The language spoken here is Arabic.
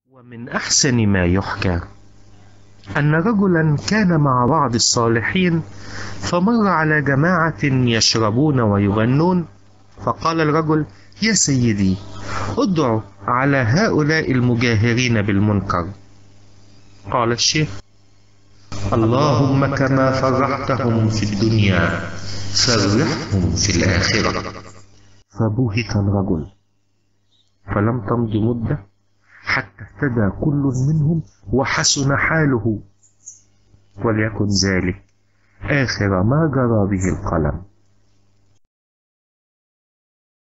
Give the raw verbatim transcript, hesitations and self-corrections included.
ومن أحسن ما يحكى أن رجلا كان مع بعض الصالحين، فمر على جماعة يشربون ويغنون، فقال الرجل: يا سيدي، ادع على هؤلاء المجاهرين بالمنكر. قال الشيخ: اللهم كما فرحتهم في الدنيا فرحهم في الآخرة. فبهت الرجل، فلم تمض مدة حتى اهتدى كل منهم وحسن حاله، وليكن ذلك آخر ما جرى به القلم.